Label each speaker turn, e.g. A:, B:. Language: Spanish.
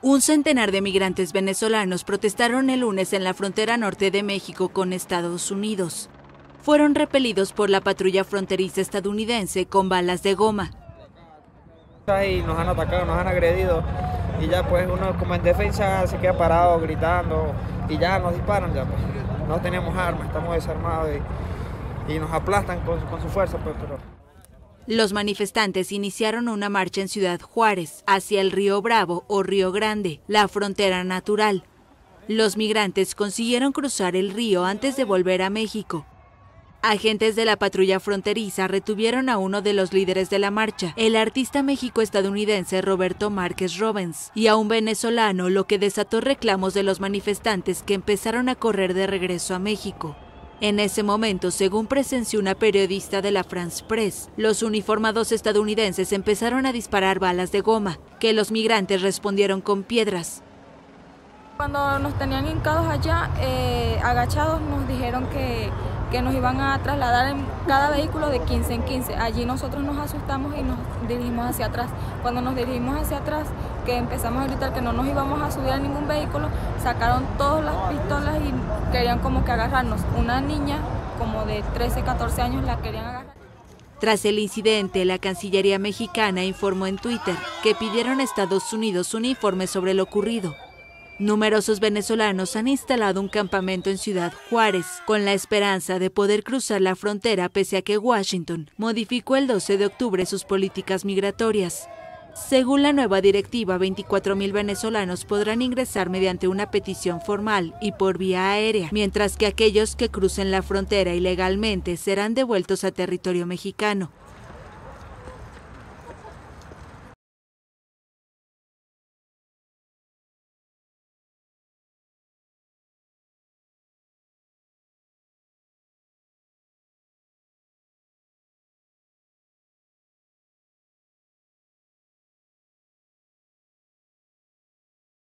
A: Un centenar de migrantes venezolanos protestaron el lunes en la frontera norte de México con Estados Unidos. Fueron repelidos por la patrulla fronteriza estadounidense con balas de goma.
B: Y nos han atacado, nos han agredido y ya pues uno como en defensa se queda parado gritando y ya nos disparan ya pues. No tenemos armas, estamos desarmados y nos aplastan con su fuerza pues, pero...
A: Los manifestantes iniciaron una marcha en Ciudad Juárez, hacia el Río Bravo o Río Grande, la frontera natural. Los migrantes consiguieron cruzar el río antes de volver a México. Agentes de la patrulla fronteriza retuvieron a uno de los líderes de la marcha, el artista mexico-estadounidense Roberto Márquez Rubens, y a un venezolano, lo que desató reclamos de los manifestantes que empezaron a correr de regreso a México. En ese momento, según presenció una periodista de la France Press, los uniformados estadounidenses empezaron a disparar balas de goma, que los migrantes respondieron con piedras.
C: Cuando nos tenían hincados allá, agachados, nos dijeron que nos iban a trasladar en cada vehículo de 15 en 15. Allí nosotros nos asustamos y nos dirigimos hacia atrás. Cuando nos dirigimos hacia atrás, que empezamos a gritar que no nos íbamos a subir a ningún vehículo, sacaron todas las pistolas y querían como que agarrarnos. Una niña como de 13, 14 años la querían agarrar.
A: Tras el incidente, la Cancillería mexicana informó en Twitter que pidieron a Estados Unidos un informe sobre lo ocurrido. Numerosos venezolanos han instalado un campamento en Ciudad Juárez, con la esperanza de poder cruzar la frontera pese a que Washington modificó el 12 de octubre sus políticas migratorias. Según la nueva directiva, 24,000 venezolanos podrán ingresar mediante una petición formal y por vía aérea, mientras que aquellos que crucen la frontera ilegalmente serán devueltos a territorio mexicano.